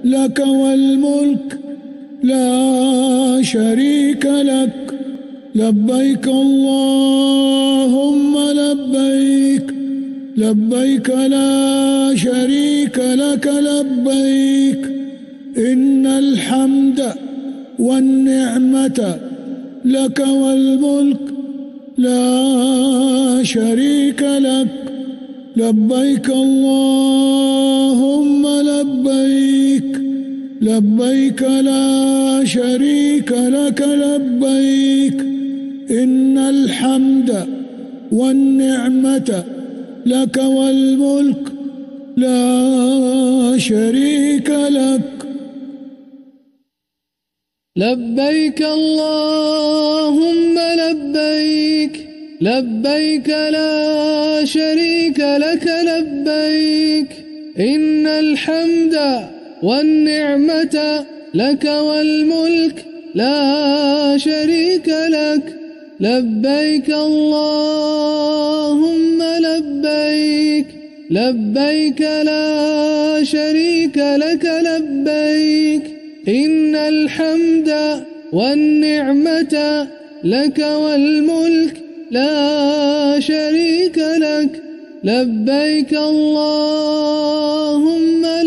لك والملك لا شريك لك لبيك اللهم لبيك لبيك لا شريك لك لبيك إن الحمد والنعمة لك والملك لا شريك لك لبيك اللهم لبيك لبيك لا شريك لك لبيك إن الحمد والنعمة لك والملك لا شريك لك لبيك اللهم لبيك لبيك لا شريك لك لبيك إن الحمد والنعمة لك والملك لا شريك لك لبيك اللهم لبيك لبيك لا شريك لك لبيك إن الحمد والنعمة لك والملك لا شريك لك لبيك اللهم